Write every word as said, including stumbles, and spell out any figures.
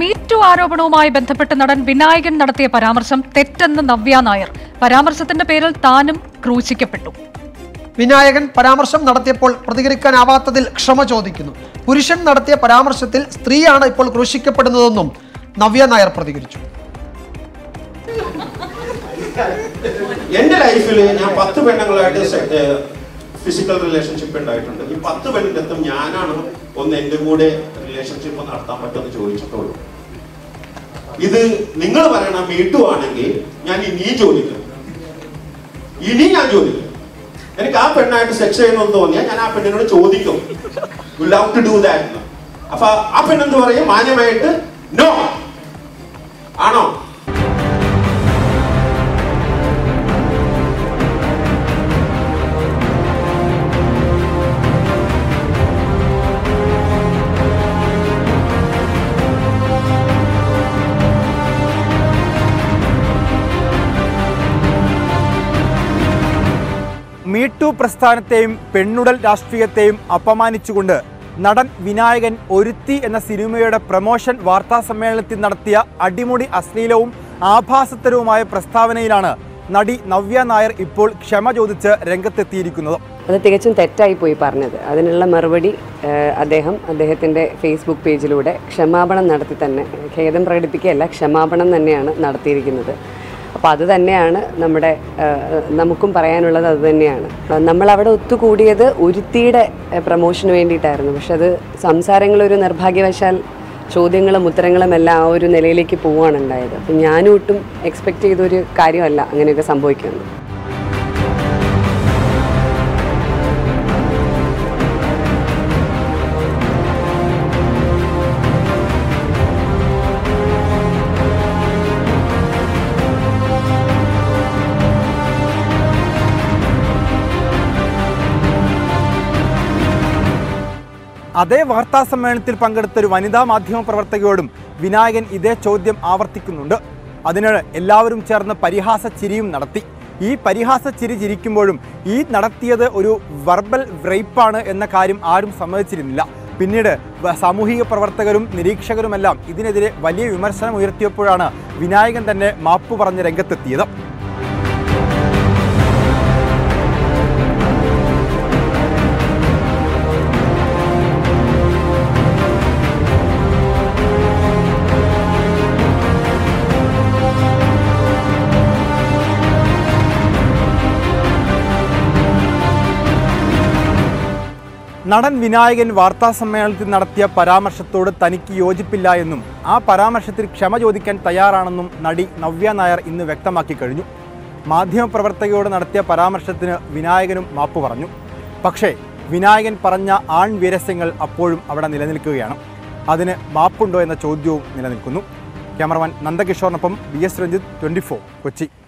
MeToo ആരോപണവുമായി ബന്ധപ്പെട്ട് നടൻ വിനായകൻ നടത്തിയ പരാമർശം തെറ്റെന്ന് നവ്യ നായർ. പരാമർശത്തിന്റെ പേരിൽ താനും ക്രൂശിക്കപ്പെട്ടു. വിനായകൻ പരാമർശം നടത്തിയപ്പോൾ പ്രതികരിക്കാനാവാത്തതിൽ ക്ഷമ ചോദിക്കുന്നു. പുരുഷൻ നടത്തിയ പരാമർശത്തിൽ സ്ത്രീയാണ് ഇപ്പോൾ ക്രൂശിക്കപ്പെടുന്നതെന്നും നവ്യ നായർ പ്രതികരിച്ചു. എന്റെ ലൈഫിൽ ഞാൻ പത്ത് പെണ്ണുങ്ങളായിട്ട് ഫിസിക്കൽ റിലേഷൻഷിപ്പ് ഉണ്ടായിട്ടുണ്ട്. ഈ പത്ത് പെണ്ണിന്റെ അടുത്തും ഞാനാണ് ഒന്ന് എന്റെ കൂടെ റിലേഷൻഷിപ്പ് നടത്താൻ പറ്റുമെന്ന് ചോദിച്ചിട്ടുള്ളൂ. ഇത് നിങ്ങൾ പറയണ മീട്ടു ആണെങ്കിൽ ഞാൻ ഇനിയും ചോദിക്കും, ഇനി ഞാൻ ചോദിക്കും. എനിക്ക് ആ പെണ്ണായിട്ട് സെക്സ് ചെയ്യണമെന്ന് തോന്നിയാൽ ഞാൻ ആ പെണ്ണിനോട് ചോദിക്കും, you love to do that. അപ്പൊ ആ പെണ്ണെന്ത് പറയും? മാന്യമായിട്ട് നോ. ആണോ? മീട്ടു പ്രസ്ഥാനത്തെയും പെണ്ണുടൽ രാഷ്ട്രീയത്തെയും അപമാനിച്ചുകൊണ്ട് നടൻ വിനായകൻ ഒരുത്തി എന്ന സിനിമയുടെ പ്രമോഷൻ വാർത്താ സമ്മേളനത്തിൽ നടത്തിയ അടിമുടി അശ്ലീലവും ആഭാസത്തരവുമായ പ്രസ്താവനയിലാണ് നടി നവ്യ നായർ ഇപ്പോൾ ക്ഷമ ചോദിച്ച് രംഗത്തെത്തിയിരിക്കുന്നത്. അത് തികച്ചും തെറ്റായി പോയി പറഞ്ഞത്. അതിനുള്ള മറുപടി അദ്ദേഹം അദ്ദേഹത്തിൻ്റെ ഫേസ്ബുക്ക് പേജിലൂടെ ക്ഷമാപണം നടത്തി തന്നെ, ഖേദം പ്രകടിപ്പിക്കുകയല്ല, ക്ഷമാപണം തന്നെയാണ് നടത്തിയിരിക്കുന്നത്. അപ്പോൾ അത് തന്നെയാണ് നമ്മുടെ നമുക്കും പറയാനുള്ളത്. അത് തന്നെയാണ് നമ്മളവിടെ ഒത്തുകൂടിയത് ഒരുത്തിയുടെ പ്രമോഷന് വേണ്ടിയിട്ടായിരുന്നു. പക്ഷെ അത് സംസാരങ്ങളൊരു നിർഭാഗ്യവശാൽ ചോദ്യങ്ങളും ഉത്തരങ്ങളും എല്ലാം ആ ഒരു നിലയിലേക്ക് പോവുകയാണ് ഉണ്ടായത്. അപ്പം ഞാനും ഒട്ടും എക്സ്പെക്റ്റ് ചെയ്തൊരു കാര്യമല്ല അങ്ങനെയൊക്കെ സംഭവിക്കുന്നത്. അതേ വാർത്താ സമ്മേളനത്തിൽ പങ്കെടുത്ത ഒരു വനിതാ മാധ്യമ പ്രവർത്തകയോടും വിനായകൻ ഇതേ ചോദ്യം ആവർത്തിക്കുന്നുണ്ട്. അതിന് എല്ലാവരും ചേർന്ന് പരിഹാസ ചിരിയും നടത്തി. ഈ പരിഹാസ ചിരി ചിരിക്കുമ്പോഴും ഈ നടത്തിയത് ഒരു വെർബൽ റേപ്പാണ് എന്ന കാര്യം ആരും സമ്മതിച്ചിരുന്നില്ല. പിന്നീട് സാമൂഹിക പ്രവർത്തകരും നിരീക്ഷകരുമെല്ലാം ഇതിനെതിരെ വലിയ വിമർശനം ഉയർത്തിയപ്പോഴാണ് വിനായകൻ തന്നെ മാപ്പ് പറഞ്ഞ് രംഗത്തെത്തിയത്. നടൻ വിനായകൻ വാർത്താ സമ്മേളനത്തിൽ നടത്തിയ പരാമർശത്തോട് തനിക്ക് യോജിപ്പില്ല എന്നും ആ പരാമർശത്തിൽ ക്ഷമ ചോദിക്കാൻ തയ്യാറാണെന്നും നടി നവ്യ നായർ ഇന്ന് വ്യക്തമാക്കി കഴിഞ്ഞു. മാധ്യമപ്രവർത്തകയോട് നടത്തിയ പരാമർശത്തിന് വിനായകനും മാപ്പ് പറഞ്ഞു. പക്ഷേ വിനായകൻ പറഞ്ഞ ആൺവീരസ്യങ്ങൾ അപ്പോഴും അവിടെ നിലനിൽക്കുകയാണ്. അതിന് മാപ്പുണ്ടോ എന്ന ചോദ്യവും നിലനിൽക്കുന്നു. ക്യാമറമാൻ നന്ദകിഷോറിനൊപ്പം B S Ranjith, twenty four, Kochi.